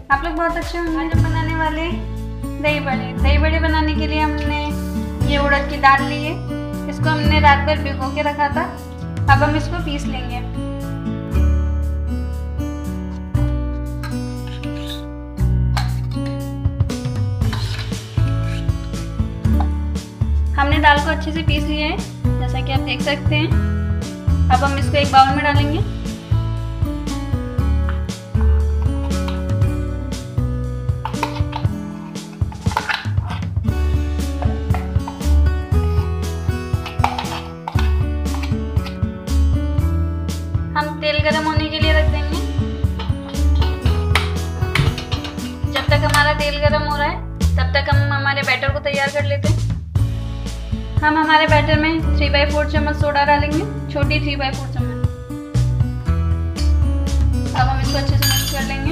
आप लोग बहुत अच्छे होंगे। आज हम बनाने वाले दही बड़े। दही बड़े बनाने के लिए हमने ये उड़द की दाल ली है। इसको हमने रात भर भिगो के रखा था। अब हम इसको पीस लेंगे। हमने दाल को अच्छे से पीस लिया है, जैसा कि आप देख सकते हैं। अब हम इसको एक बाउल में डालेंगे। हम तेल गरम होने के लिए रख देंगे। जब तक हमारा तेल गरम हो रहा है तब तक हम हमारे बैटर को तैयार कर लेते हैं। हम हमारे बैटर में 3/4 चम्मच सोडा डालेंगे, छोटी 3/4 चम्मच। अब हम इसको अच्छे से मिक्स कर लेंगे।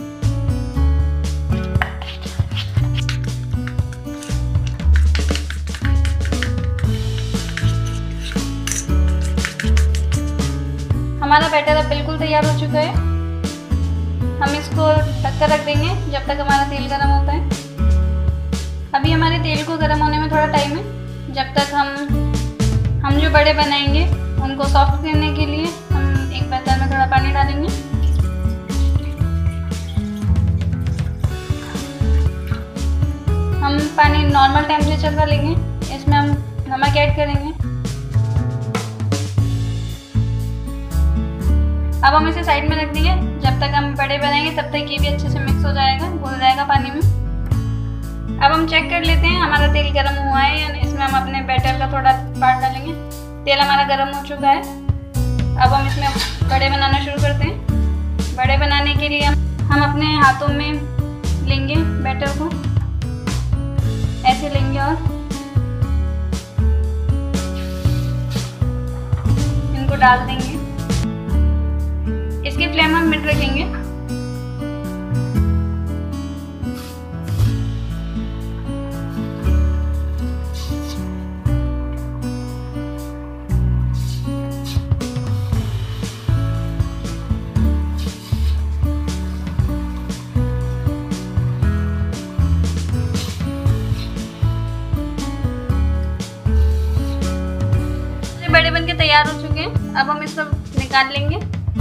हमारा बैटर अब बिल्कुल तैयार हो चुका है। हम इसको ढककर रख देंगे जब तक हमारा तेल गर्म होता है। अभी हमारे तेल को गर्म होने में थोड़ा टाइम है। जब तक हम जो बड़े बनाएंगे उनको सॉफ्ट करने के लिए हम एक बर्तन में थोड़ा पानी डालेंगे। हम पानी नॉर्मल टेम्परेचर का लेंगे। इसमें हम नमक ऐड करेंगे। अब हम इसे साइड में रख देंगे। जब तक हम बड़े बनाएंगे तब तक ये भी अच्छे से मिक्स हो जाएगा, घुल जाएगा पानी में। अब हम चेक कर लेते हैं हमारा तेल गर्म हुआ है या नहीं। इसमें हम अपने बैटर का थोड़ा पार्ट डालेंगे। तेल हमारा गर्म हो चुका है। अब हम इसमें बड़े बनाना शुरू करते हैं। बड़े बनाने के लिए हम अपने हाथों में लेंगे, बैटर को ऐसे लेंगे और इनको डाल देंगे। इसकी फ्लेम हम मिड रखेंगे। बड़े बनके तैयार हो चुके हैं। अब हम इसको निकाल लेंगे।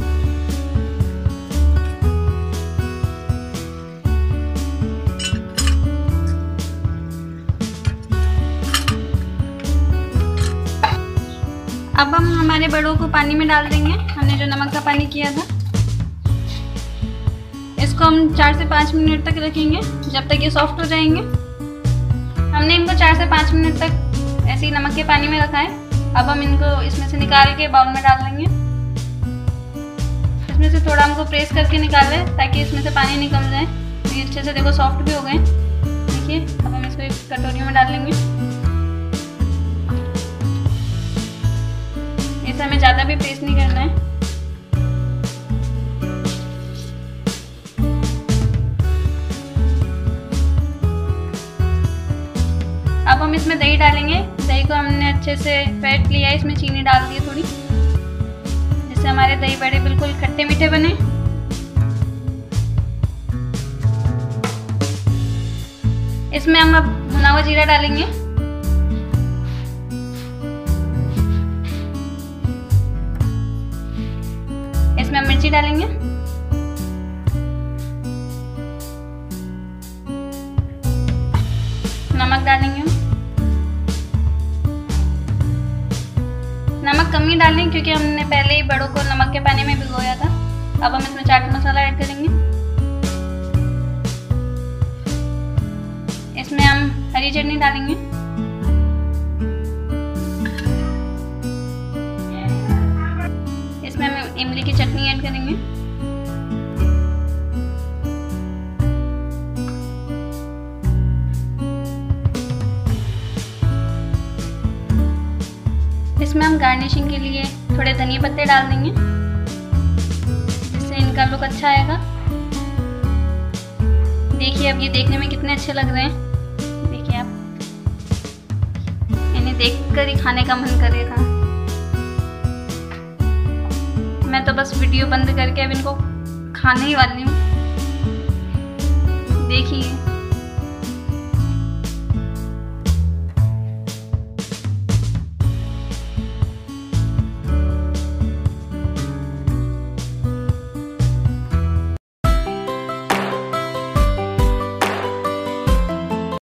अब हम हमारे बड़ों को पानी में डाल देंगे। हमने जो नमक का पानी किया था, इसको हम 4 से 5 मिनट तक रखेंगे जब तक ये सॉफ्ट हो जाएंगे। हमने इनको 4 से 5 मिनट तक ऐसे ही नमक के पानी में रखा है। अब हम इनको इसमें से निकाल के बाउल में डाल देंगे। इसमें से थोड़ा हमको प्रेस करके निकाल रहे हैं ताकि इसमें से पानी निकल जाए। ये अच्छे से देखो सॉफ्ट भी हो गए। देखिए, अब हम इसको एक कटोरी में डाल लेंगे। इसे हमें ज़्यादा भी प्रेस नहीं करना है। अब हम इसमें दही डालेंगे। दही को हमने अच्छे से फेंट लिया है। इसमें चीनी डाल दी थोड़ी, जिससे हमारे दही बड़े बिल्कुल खट्टे मीठे बने। इसमें हम अब भुना हुआ जीरा डालेंगे। इसमें हम मिर्ची डालेंगे। नमक डालेंगे। नमक कम ही डालें क्योंकि हमने पहले ही बड़ों को नमक के पानी में भिगोया था। अब हम इसमें चाट मसाला ऐड करेंगे। इसमें हम हरी चटनी डालेंगे। इसमें हम इमली की चटनी ऐड करेंगे। इसमें हम गार्निशिंग के लिए थोड़े धनिया पत्ते डाल देंगे, जिससे इनका लुक अच्छा आएगा। देखिए, अब ये देखने में कितने अच्छे लग रहे हैं। देखिए आप, इन्हें देखकर ही खाने का मन करेगा। मैं तो बस वीडियो बंद करके अब इनको खाने ही वाली हूँ। देखिए